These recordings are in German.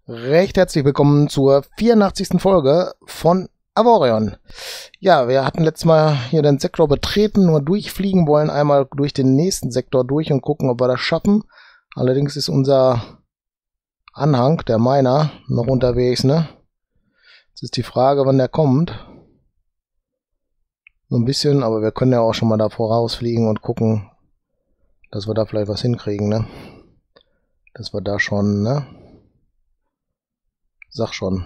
Recht herzlich willkommen zur 84. Folge von Avorion. Ja, wir hatten letztes Mal hier den Sektor betreten, nur durchfliegen wollen, einmal durch den nächsten Sektor durch und gucken, ob wir das schaffen. Allerdings ist unser Anhang, der Miner, noch unterwegs, ne? Jetzt ist die Frage, wann der kommt. So ein bisschen, aber wir können ja auch schon mal da vorausfliegen und gucken, dass wir da vielleicht was hinkriegen, ne? Dass wir da schon, ne? Sag schon.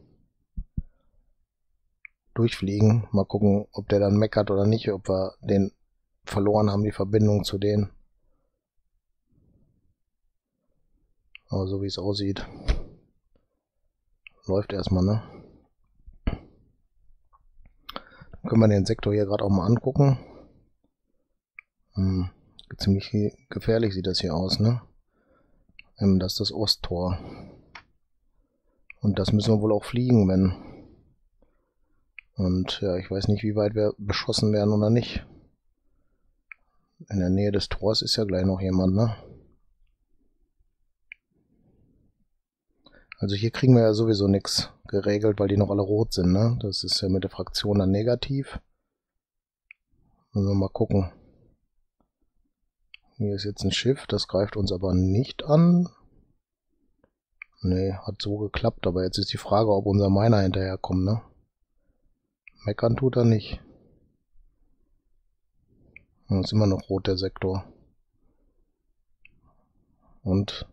Durchfliegen. Mal gucken, ob der dann meckert oder nicht, ob wir den verloren haben, die Verbindung zu denen. Aber so wie es aussieht, läuft erstmal, ne? Dann können wir den Sektor hier gerade auch mal angucken. Ziemlich gefährlich sieht das hier aus, ne? Das ist das Osttor. Und das müssen wir wohl auch fliegen, wenn. Und ja, ich weiß nicht, wie weit wir beschossen werden oder nicht. In der Nähe des Tors ist ja gleich noch jemand, ne? Also hier kriegen wir ja sowieso nichts geregelt, weil die noch alle rot sind, ne? Das ist ja mit der Fraktion dann negativ. Müssen wir mal gucken. Hier ist jetzt ein Schiff, das greift uns aber nicht an. Ne, hat so geklappt, aber jetzt ist die Frage, ob unser Miner hinterherkommt, ne? Meckern tut er nicht. Und ist immer noch rot, der Sektor. Und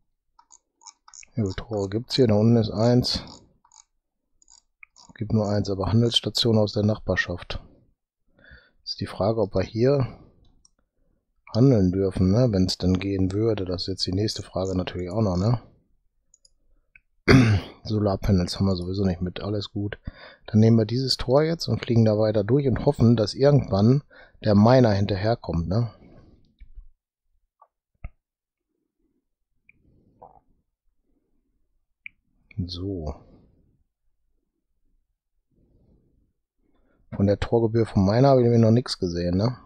Tore gibt's hier, da unten ist eins. Gibt nur eins, aber Handelsstation aus der Nachbarschaft. Jetzt ist die Frage, ob wir hier handeln dürfen, ne? Wenn es denn gehen würde. Das ist jetzt die nächste Frage natürlich auch noch, ne? Solarpanels haben wir sowieso nicht mit, alles gut. Dann nehmen wir dieses Tor jetzt und fliegen da weiter durch und hoffen, dass irgendwann der Miner hinterherkommt, ne? So. Von der Torgebühr vom Miner habe ich nämlich noch nichts gesehen, ne?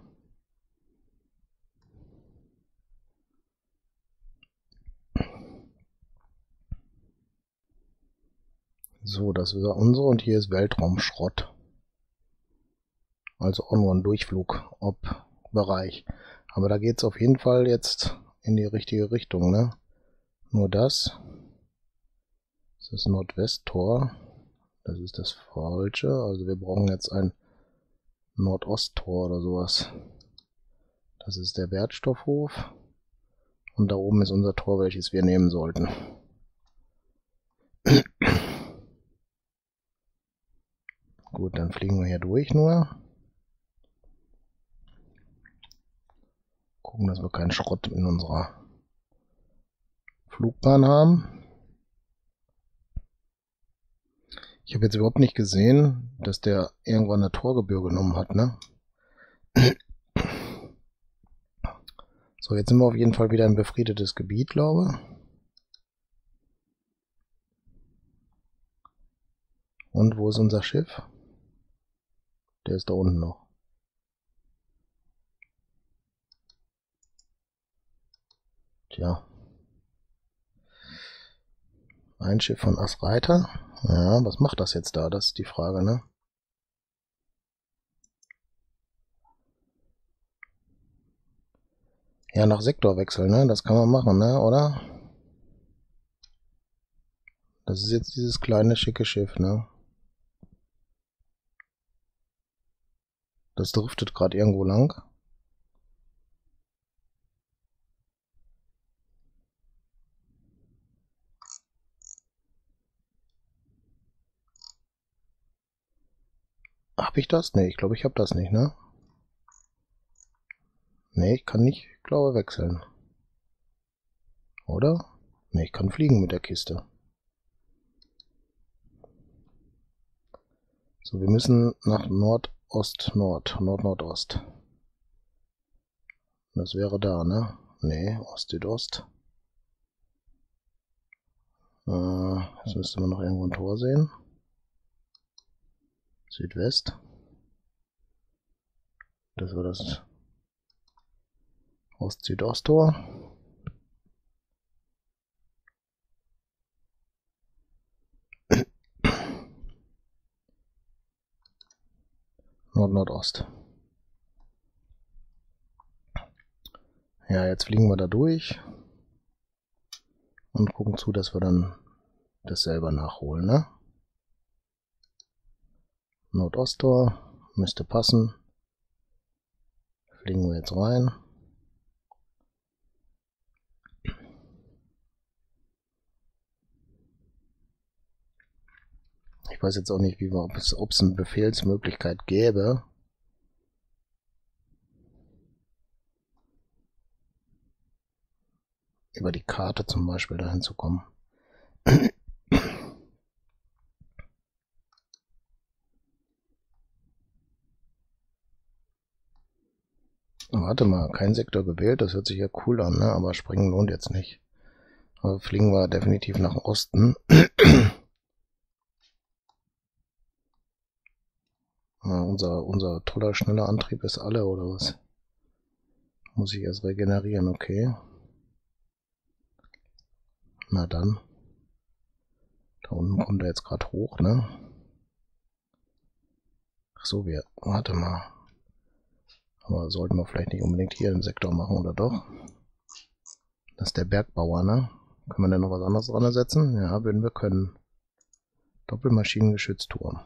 So, das ist unsere und hier ist Weltraumschrott. Also auch nur ein Durchflug-Bereich. Aber da geht es auf jeden Fall jetzt in die richtige Richtung, ne? Nur das. Das ist das Nordwesttor. Das ist das falsche. Also wir brauchen jetzt ein Nordosttor oder sowas. Das ist der Wertstoffhof. Und da oben ist unser Tor, welches wir nehmen sollten. Gut, dann fliegen wir hier durch nur. Gucken, dass wir keinen Schrott in unserer Flugbahn haben. Ich habe jetzt überhaupt nicht gesehen, dass der irgendwann eine Torgebühr genommen hat, ne? So, jetzt sind wir auf jeden Fall wieder im befriedetes Gebiet, glaube ich. Und wo ist unser Schiff? Der ist da unten noch. Tja. Ein Schiff von Asreiter. Ja, was macht das jetzt da? Das ist die Frage, ne? Ja, nach Sektorwechsel, ne? Das kann man machen, ne? Oder? Das ist jetzt dieses kleine, schicke Schiff, ne? Das driftet gerade irgendwo lang. Hab ich das? Ne, ich glaube, ich habe das nicht, ne? Ne, ich kann nicht, glaube wechseln. Oder? Ne, ich kann fliegen mit der Kiste. So, wir müssen nach Nordost. Das wäre da, ne? Ne, Ost-Südost. Jetzt müsste man noch irgendwo ein Tor sehen. Südwest. Das war das Ost-Südost-Tor. Nord-Nordost. Ja, jetzt fliegen wir da durch und gucken zu, dass wir dann das selber nachholen, ne? Nordosttor müsste passen. Fliegen wir jetzt rein. Ich weiß jetzt auch nicht, wie wir, ob es eine Befehlsmöglichkeit gäbe. Über die Karte zum Beispiel dahin zu kommen. Warte mal, kein Sektor gewählt, das hört sich ja cool an, ne? Aber springen lohnt jetzt nicht. Also fliegen wir definitiv nach Osten. Ja, unser toller, schneller Antrieb ist alle, oder was? Muss ich erst regenerieren, okay. Na dann. Da unten kommt er jetzt gerade hoch, ne? Ach so, warte mal. Aber sollten wir vielleicht nicht unbedingt hier im Sektor machen, oder doch? Das ist der Bergbauer, ne? Können wir denn noch was anderes dran setzen? Ja, würden wir können. Doppelmaschinengeschützturm.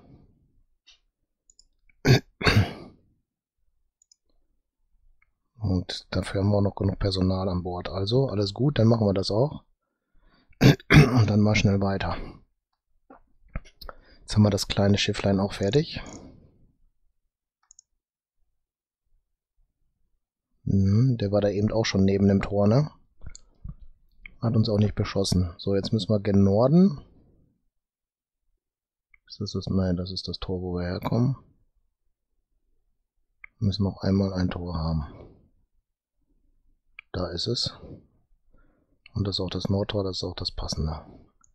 Und dafür haben wir auch noch genug Personal an Bord. Also, alles gut, dann machen wir das auch. Und dann mal schnell weiter. Jetzt haben wir das kleine Schifflein auch fertig. Der war da eben auch schon neben dem Tor, ne? Hat uns auch nicht beschossen. So, jetzt müssen wir gen Norden. Ist das das? Nein, das ist das Tor, wo wir herkommen. Wir müssen noch einmal ein Tor haben. Da ist es. Und das ist auch das Nordtor, das ist auch das passende.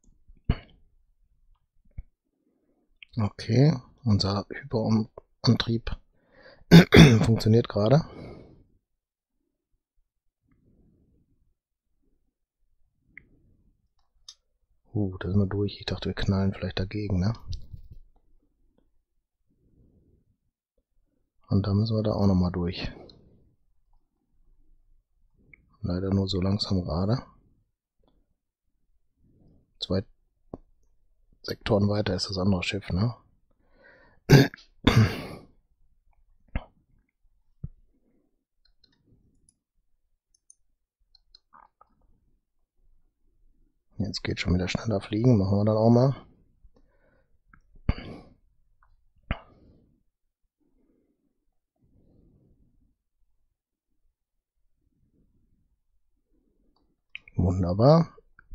Okay, unser Hyperantrieb funktioniert gerade. Da sind wir durch. Ich dachte, wir knallen vielleicht dagegen, ne? Und da müssen wir da auch nochmal durch. Leider nur so langsam gerade. 2 Sektoren weiter ist das andere Schiff, ne? Jetzt geht schon wieder schneller fliegen. Machen wir dann auch mal. Wunderbar.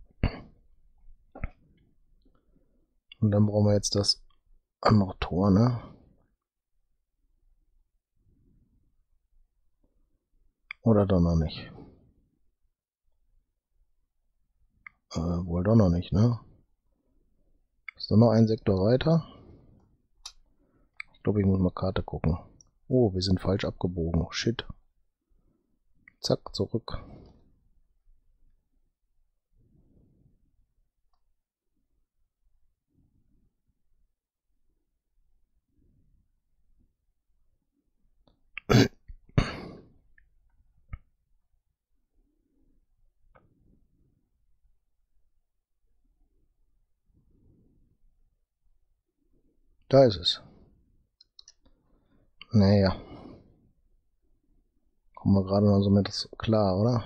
Und dann brauchen wir jetzt das andere Tor, ne? Oder doch noch nicht? Wohl doch noch nicht, ne? Ist doch noch ein Sektor weiter? Ich glaube, ich muss mal Karte gucken. Oh, wir sind falsch abgebogen. Shit. Zack, zurück. Da ist es. Naja. Kommen wir gerade noch so mit klar, oder?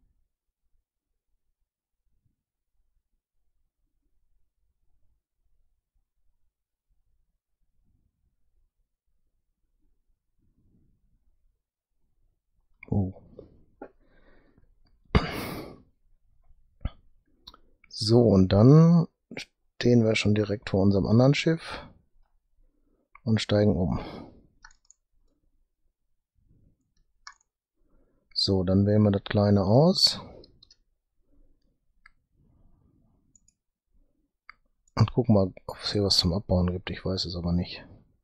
So, und dann stehen wir schon direkt vor unserem anderen Schiff und steigen um. So, dann wählen wir das kleine aus. Und gucken mal, ob es hier was zum Abbauen gibt. Ich weiß es aber nicht.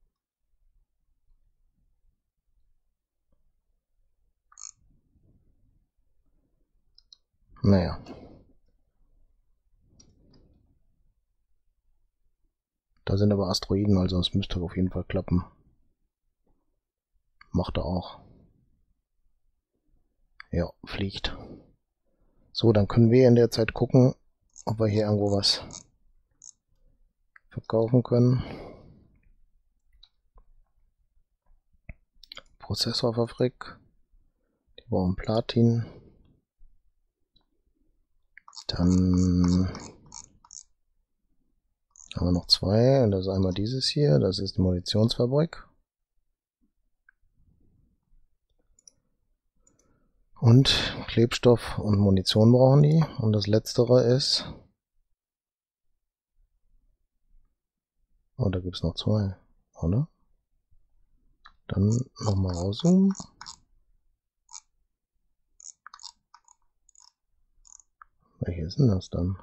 Naja. Da sind aber Asteroiden, also es müsste auf jeden Fall klappen. Macht er auch. Ja, fliegt. So, dann können wir in der Zeit gucken, ob wir hier irgendwo was verkaufen können. Prozessorfabrik. Die brauchen Platin. Dann haben wir noch zwei. Das ist einmal dieses hier. Das ist die Munitionsfabrik. Und Klebstoff und Munition brauchen die. Und das letztere ist... Oh, da gibt es noch zwei, oder? Dann nochmal rauszoomen. Welche ist denn das dann?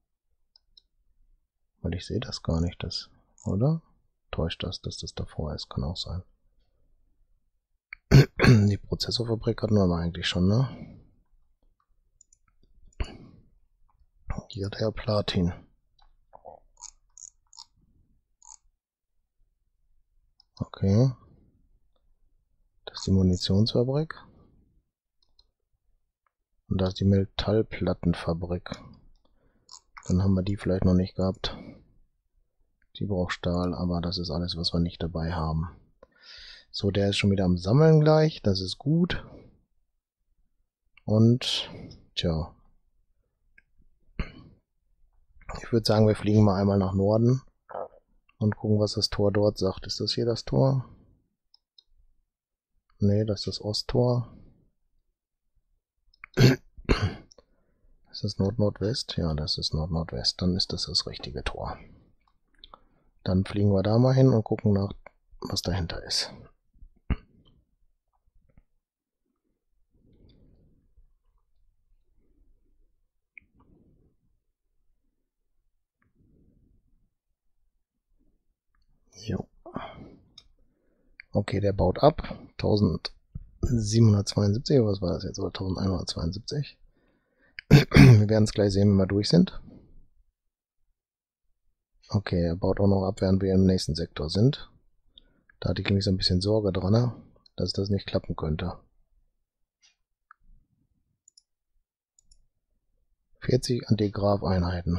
Weil ich sehe das gar nicht, das, oder? Täuscht das, dass das davor ist? Kann auch sein. Die Prozessorfabrik hatten wir eigentlich schon, ne? Hier hat er Platin. Okay. Das ist die Munitionsfabrik. Und da ist die Metallplattenfabrik. Dann haben wir die vielleicht noch nicht gehabt. Die braucht Stahl, aber das ist alles, was wir nicht dabei haben. So, der ist schon wieder am Sammeln gleich. Das ist gut. Und, tja. Ich würde sagen, wir fliegen mal einmal nach Norden und gucken, was das Tor dort sagt. Ist das hier das Tor? Ne, das ist das Osttor. Ist das Nord-Nordwest? Ja, das ist Nord-Nordwest. Dann ist das das richtige Tor. Dann fliegen wir da mal hin und gucken nach, was dahinter ist. Jo. Okay, der baut ab. 1772, was war das jetzt? Oder 1172. Wir werden es gleich sehen, wenn wir durch sind. Okay, er baut auch noch ab, während wir im nächsten Sektor sind. Da hatte ich nämlich so ein bisschen Sorge dran, dass das nicht klappen könnte. 40 Antigraph-Einheiten.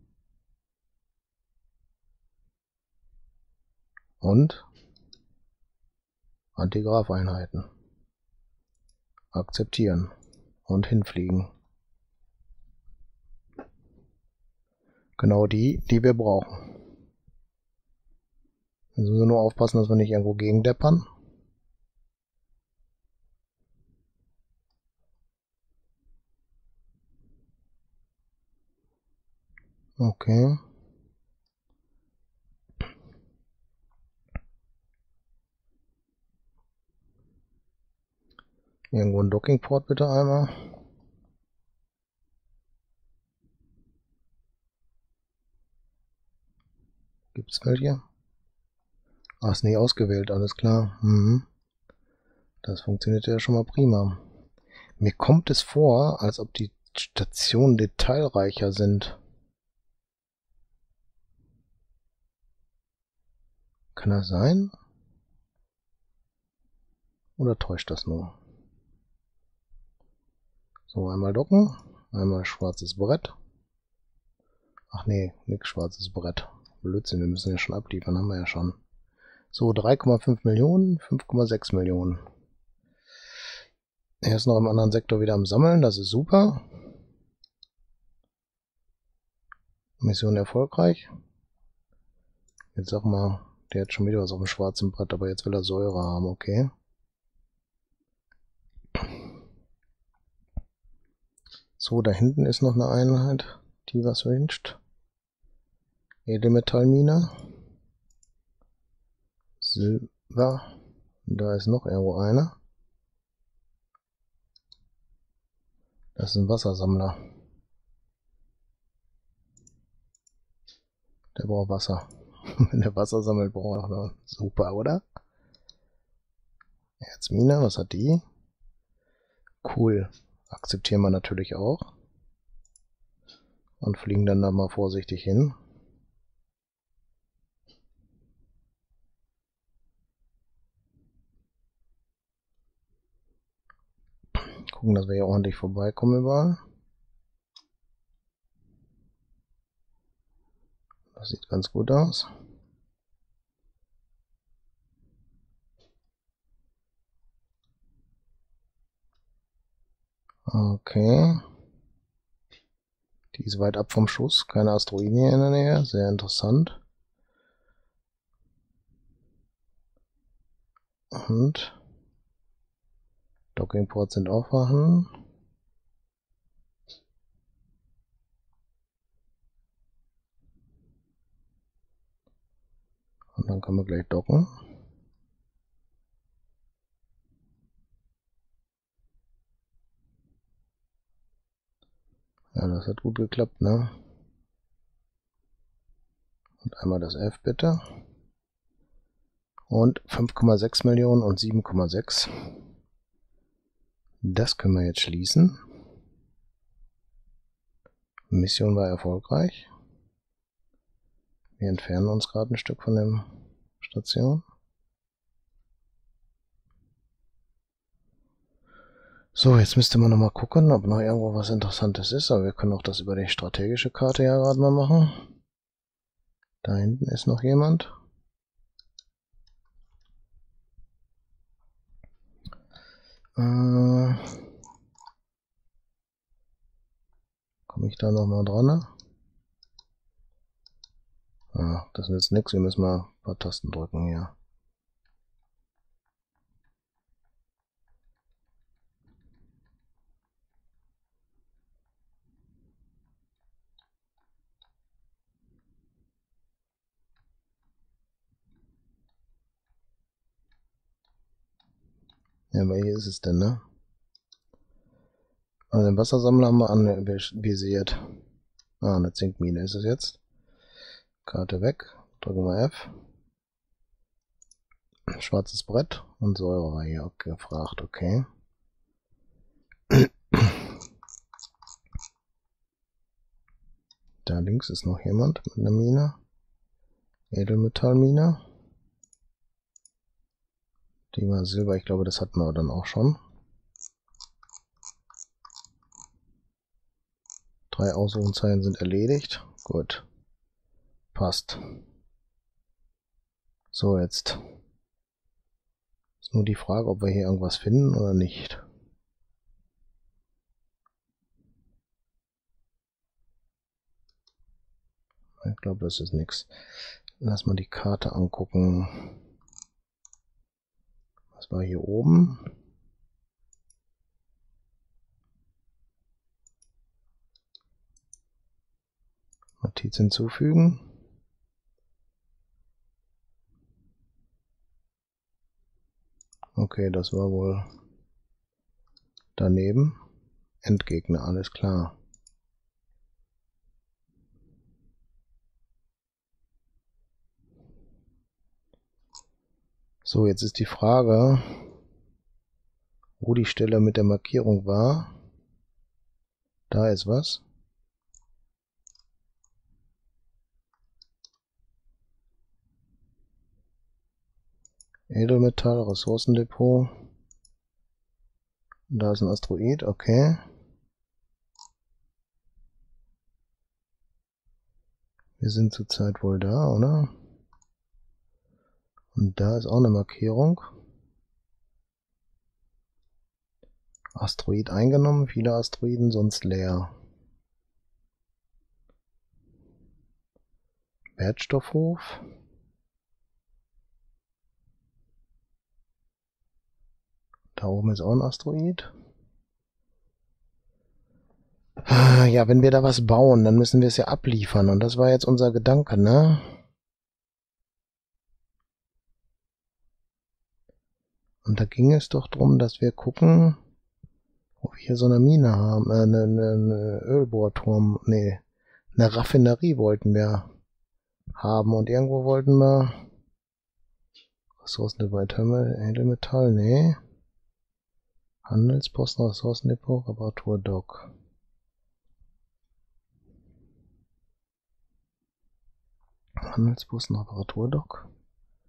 Und Antigraph-Einheiten. Akzeptieren. Und hinfliegen. Genau die, die wir brauchen. Jetzt müssen wir nur aufpassen, dass wir nicht irgendwo gegendeppern. Okay. Irgendwo ein Dockingport bitte einmal. Gibt's welche? Ach, ist nicht ausgewählt, alles klar. Das funktioniert ja schon mal prima. Mir kommt es vor, als ob die Stationen detailreicher sind. Kann das sein? Oder täuscht das nur? So, einmal docken. Einmal schwarzes Brett. Ach nee, nix schwarzes Brett. Blödsinn, wir müssen ja schon abliefern, haben wir ja schon. So, 3,5 Millionen, 5,6 Millionen. Er ist noch im anderen Sektor wieder am Sammeln, das ist super. Mission erfolgreich. Jetzt sag mal, der hat schon wieder was auf dem schwarzen Brett, aber jetzt will er Säure haben, okay. So, da hinten ist noch eine Einheit, die was wünscht. Edelmetallmine. Silber. Da ist noch irgendwo einer. Das ist ein Wassersammler. Der braucht Wasser. Wenn der Wasser sammelt, braucht er noch. Super, oder? Erzmine, was hat die? Cool. Akzeptieren wir natürlich auch. Und fliegen dann da mal vorsichtig hin. gucken, dass wir hier ordentlich vorbeikommen überall. Das sieht ganz gut aus. Okay. Die ist weit ab vom Schuss. Keine Asteroiden hier in der Nähe. Sehr interessant. Und Dockingports sind auch vorhanden. Und dann können wir gleich docken. Ja, das hat gut geklappt, ne? Und einmal das F bitte. Und 5,6 Millionen und 7,6. Das können wir jetzt schließen. Mission war erfolgreich. Wir entfernen uns gerade ein Stück von der Station. So, jetzt müsste man noch mal gucken, ob noch irgendwo was Interessantes ist. Aber wir können auch das über die strategische Karte ja gerade mal machen. Da hinten ist noch jemand. Komme ich da noch mal dran? Ne? Ah, das nützt nichts. Wir müssen mal ein paar Tasten drücken hier. Ja, aber hier ist es denn, ne? Also den Wassersammler haben wir anvisiert. Ah, eine Zinkmine ist es jetzt. Karte weg. Drücken wir F. Schwarzes Brett und Säure war hier auch gefragt, okay. Da links ist noch jemand mit einer Mine. Edelmetallmine. Die war Silber, ich glaube, das hatten wir dann auch schon. 3 Ausrufezeichen sind erledigt. Gut. Passt. So, jetzt ist nur die Frage, ob wir hier irgendwas finden oder nicht. Ich glaube, das ist nichts. Lass mal die Karte angucken. Was war hier oben? Notiz hinzufügen. Okay, das war wohl daneben. Endgegner, alles klar. So, jetzt ist die Frage, wo die Stelle mit der Markierung war. Da ist was. Edelmetall, Ressourcendepot. Da ist ein Asteroid, okay. Wir sind zurzeit wohl da, oder? Und da ist auch eine Markierung. Asteroid eingenommen, viele Asteroiden, sonst leer. Wertstoffhof. Da oben ist auch ein Asteroid. Ja, wenn wir da was bauen, dann müssen wir es ja abliefern. Und das war jetzt unser Gedanke, ne? Und da ging es doch darum, dass wir gucken, ob wir hier so eine Mine haben. Eine Ölbohrturm. Nee, eine Raffinerie wollten wir haben. Und irgendwo wollten wir Ressourcendepot, Edelmetall, nee. Handelsposten, Ressourcendepot, Reparaturdock. Handelsposten, Reparaturdock.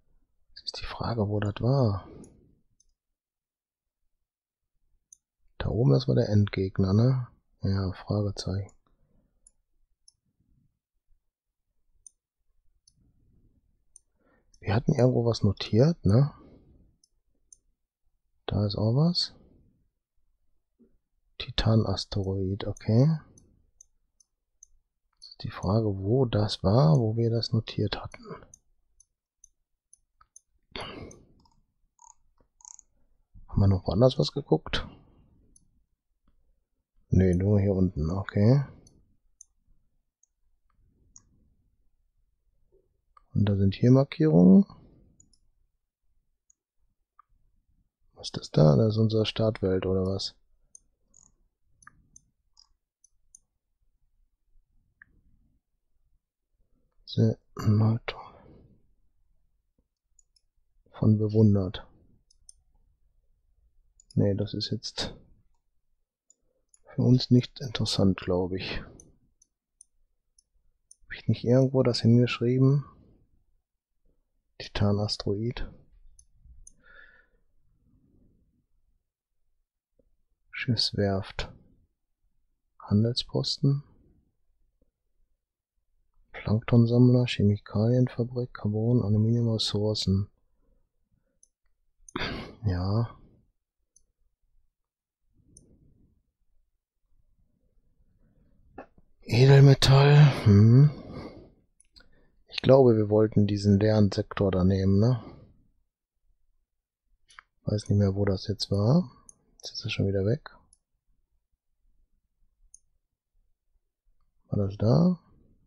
Das ist die Frage, wo das war. Da oben, das war der Endgegner, ne? Ja, Fragezeichen. Wir hatten irgendwo was notiert, ne? Da ist auch was. Titan-Asteroid, okay. Jetzt ist die Frage, wo das war, wo wir das notiert hatten. Haben wir noch woanders was geguckt? Ne, nur hier unten, okay. Und da sind hier Markierungen. Was ist das da? Das ist unsere Startwelt, oder was? Von bewundert. Ne, das ist jetzt für uns nicht interessant, glaube ich. Habe ich nicht irgendwo das hingeschrieben? Titan-Asteroid. Schiffswerft. Handelsposten. Planktonsammler, Chemikalienfabrik, Carbon, Aluminiumressourcen. Ja. Edelmetall. Ich glaube, wir wollten diesen leeren Sektor da nehmen, ne? Weiß nicht mehr, wo das jetzt war. Jetzt ist er schon wieder weg. War das da?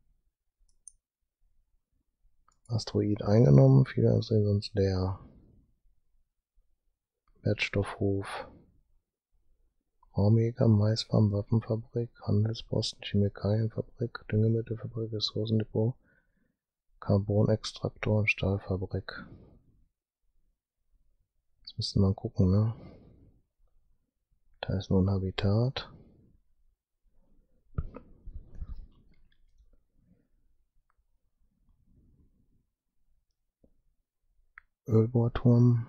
Asteroid eingenommen, viele Asteroiden sonst leer. Wertstoffhof. Raumjäger, Maisfarm, Waffenfabrik, Handelsposten, Chemikalienfabrik, Düngemittelfabrik, Ressourcendepot, Carbonextraktor und Stahlfabrik. Jetzt müsste man gucken, ne? Da ist nur ein Habitat. Ölbohrturm.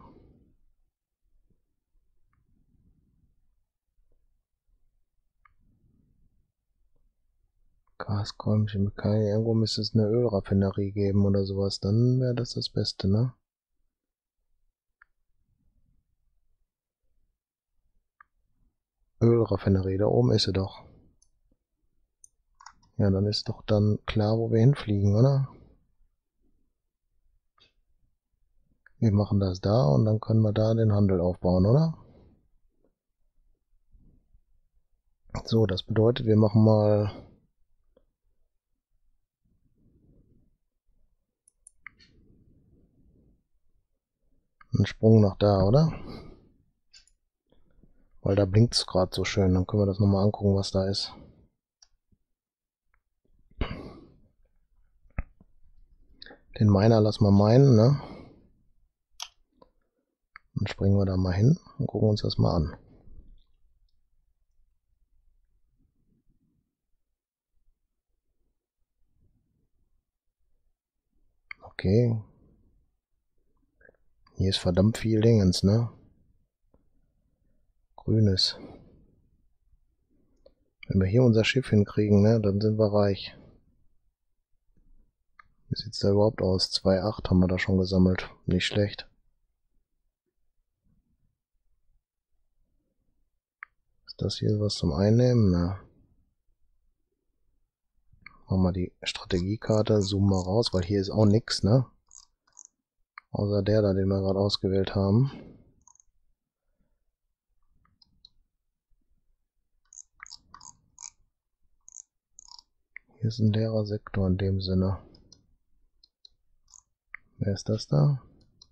Gaskolben, Chemikalien. Irgendwo müsste es eine Ölraffinerie geben oder sowas. Dann wäre das das Beste, ne? Ölraffinerie, da oben ist sie doch. Ja, dann ist doch dann klar, wo wir hinfliegen, oder? Wir machen das da und dann können wir da den Handel aufbauen, oder? So, das bedeutet, wir machen mal einen Sprung nach da, oder? Weil da blinkt es gerade so schön. Dann können wir das nochmal angucken, was da ist. Den Miner lassen wir meinen, ne? Dann springen wir da mal hin und gucken uns das mal an. Okay. Hier ist verdammt viel Dingens, ne? Grünes. Wenn wir hier unser Schiff hinkriegen, ne, dann sind wir reich. Wie sieht's da überhaupt aus? 2,8 haben wir da schon gesammelt. Nicht schlecht. Ist das hier was zum Einnehmen? Na. Machen wir die Strategiekarte, zoomen mal raus, weil hier ist auch nix, ne? Außer der da, den wir gerade ausgewählt haben. Hier ist ein leerer Sektor in dem Sinne. Wer ist das da?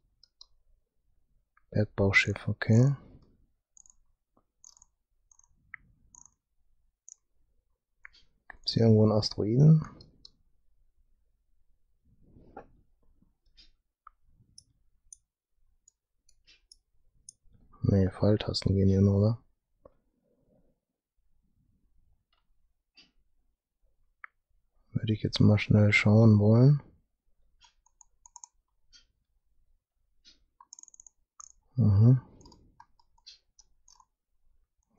Bergbauschiff, okay. Ist hier irgendwo ein Asteroiden? Ne, Pfeiltasten gehen hier nur, ne? Würde ich jetzt mal schnell schauen wollen.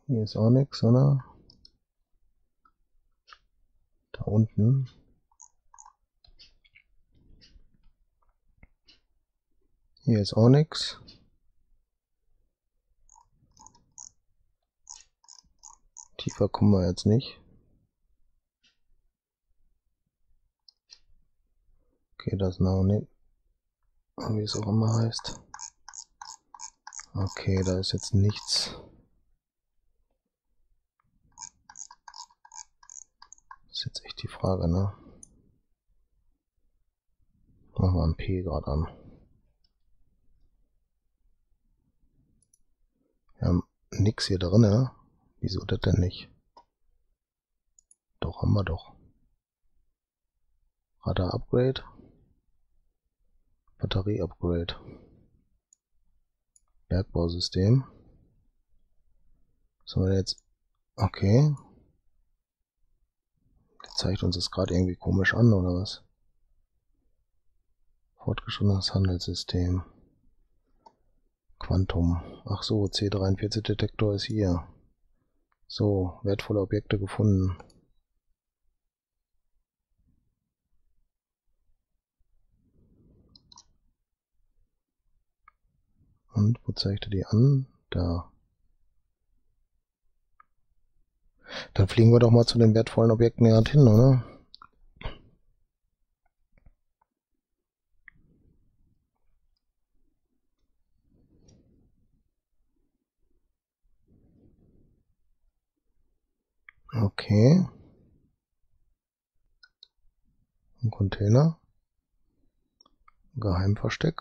Hier ist auch nichts, oder? Da unten. Hier ist auch nichts. Tiefer kommen wir jetzt nicht. Okay, das noch nicht. Wie es auch immer heißt. Okay, da ist jetzt nichts. Das ist jetzt echt die Frage, ne? Machen wir ein P gerade an. Wir haben nichts hier drin, ne? Wieso das denn nicht? Doch, haben wir doch. Radar Upgrade. Batterie Upgrade. Bergbausystem. Was haben wir jetzt? Okay. Der zeigt uns das gerade irgendwie komisch an, oder was? Fortgeschrittenes Handelssystem. Quantum. Ach so, C43-Detektor ist hier. So, wertvolle Objekte gefunden. Und wo zeigt er die an? Da. Dann fliegen wir doch mal zu den wertvollen Objekten gerade hin, oder? Okay. Ein Container. Geheimversteck.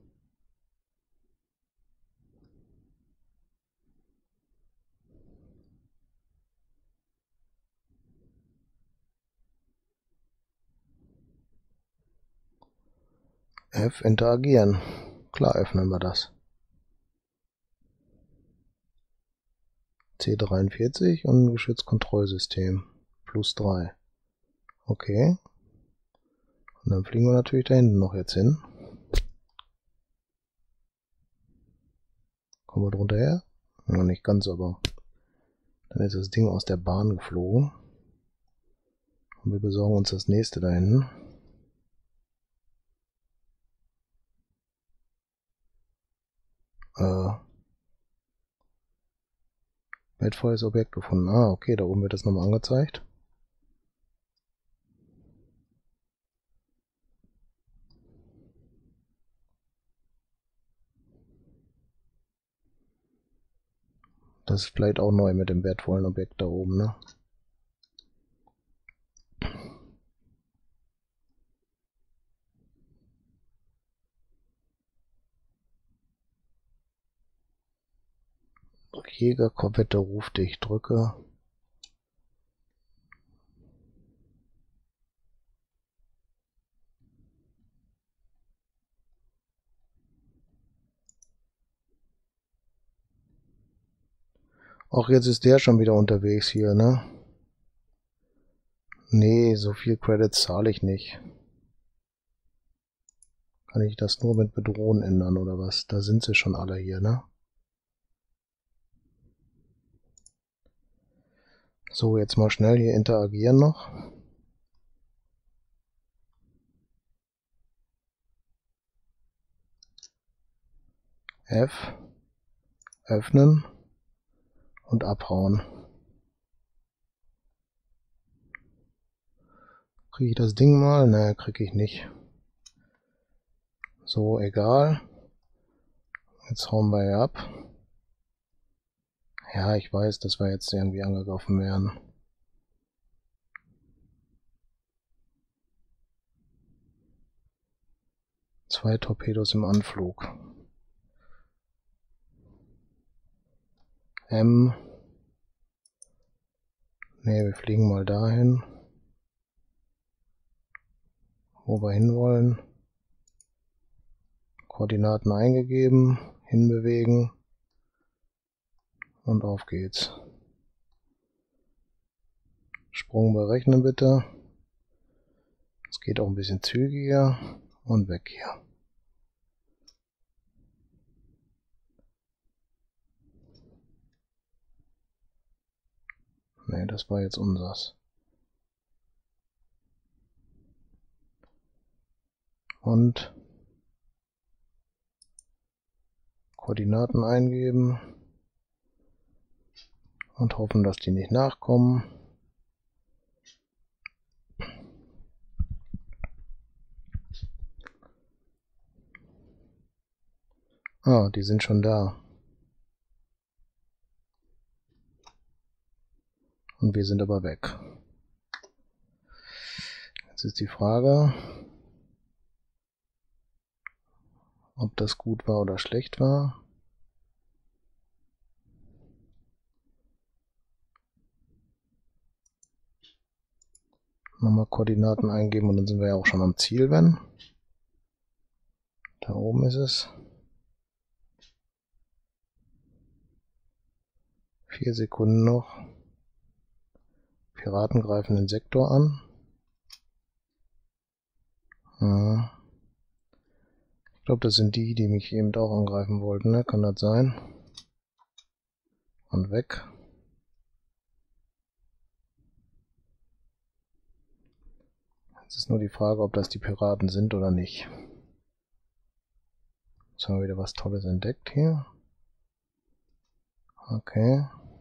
F interagieren. Klar öffnen wir das. C43 und ein Geschützkontrollsystem. +3. Okay. Und dann fliegen wir natürlich da hinten noch jetzt hin. Kommen wir drunter her? Noch nicht ganz, aber dann ist das Ding aus der Bahn geflogen. Und wir besorgen uns das nächste da hinten. Wertvolles Objekt gefunden. Ah, okay, da oben wird das nochmal angezeigt. Das ist vielleicht auch neu mit dem wertvollen Objekt da oben, ne? Jägerkorvette ruft dich, drücke. Auch jetzt ist der schon wieder unterwegs hier, ne? Nee, so viel Credits zahle ich nicht. Kann ich das nur mit Bedrohen ändern, oder was? Da sind sie schon alle hier, ne? So, jetzt mal schnell hier interagieren noch. F. Öffnen. Und abhauen. Kriege ich das Ding mal? Ne, kriege ich nicht. So, egal. Jetzt hauen wir hier ab. Ja, ich weiß, dass wir jetzt irgendwie angegriffen werden. Zwei Torpedos im Anflug. M. Ne, wir fliegen mal dahin, wo wir hinwollen. Koordinaten eingegeben, hinbewegen und auf geht's. Sprung berechnen bitte. Es geht auch ein bisschen zügiger und weg hier. Ne, das war jetzt unseres. Und Koordinaten eingeben und hoffen, dass die nicht nachkommen. Ah, die sind schon da. Und wir sind aber weg. Jetzt ist die Frage, ob das gut war oder schlecht war. Nochmal Koordinaten eingeben und dann sind wir ja auch schon am Ziel, wenn. Da oben ist es. 4 Sekunden noch. Piraten greifen den Sektor an. Ja. Ich glaube, das sind die, die mich eben auch angreifen wollten, ne? Kann das sein? Und weg. Jetzt ist nur die Frage, ob das die Piraten sind oder nicht. Jetzt haben wir wieder was Tolles entdeckt hier. Okay.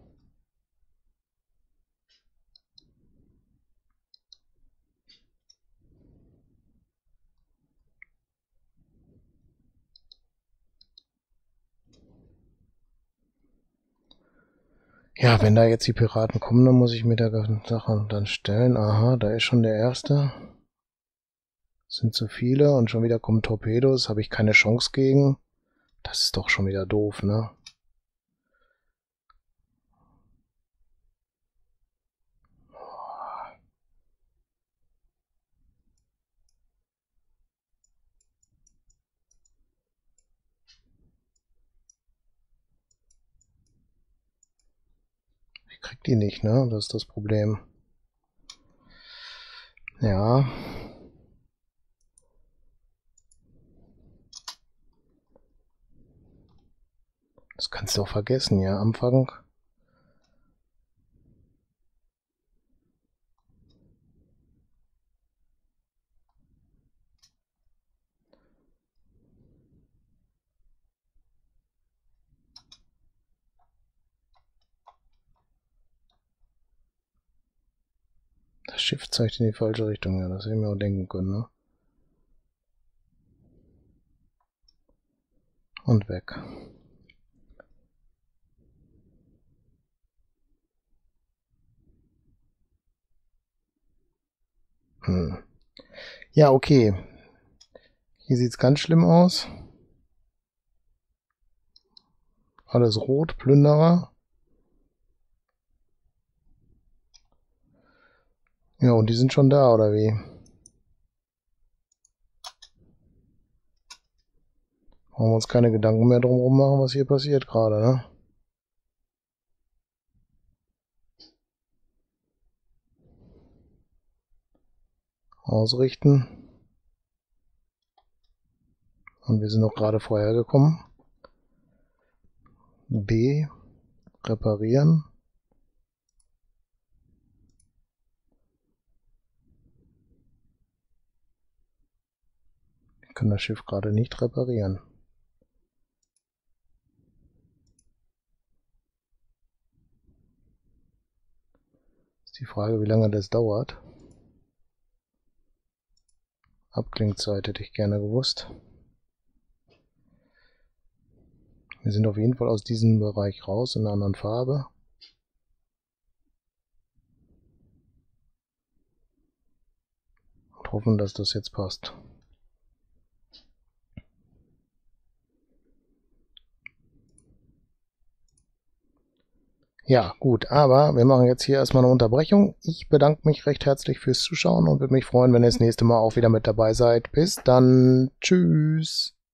Ja, wenn da jetzt die Piraten kommen, dann muss ich mir der Sache dann stellen. Aha, da ist schon der erste. Sind zu viele und schon wieder kommen Torpedos. Habe ich keine Chance gegen. Das ist doch schon wieder doof, ne? Ich krieg die nicht, ne? Das ist das Problem. Ja. Das kannst du auch vergessen, ja, Anfang. Das Schiff zeigt in die falsche Richtung, ja, das hätte ich mir auch denken können, ne? Und weg. Ja, okay. Hier sieht's ganz schlimm aus. Alles rot, Plünderer. Ja, und die sind schon da, oder wie? Brauchen wir uns keine Gedanken mehr drum machen, was hier passiert gerade, ne? Ausrichten. Und wir sind noch gerade vorher gekommen. B. Reparieren. Ich kann das Schiff gerade nicht reparieren. Ist die Frage, wie lange das dauert. Abklingzeit hätte ich gerne gewusst. Wir sind auf jeden Fall aus diesem Bereich raus in einer anderen Farbe. Und hoffen, dass das jetzt passt. Ja, gut, aber wir machen jetzt hier erstmal eine Unterbrechung. Ich bedanke mich recht herzlich fürs Zuschauen und würde mich freuen, wenn ihr das nächste Mal auch wieder mit dabei seid. Bis dann. Tschüss.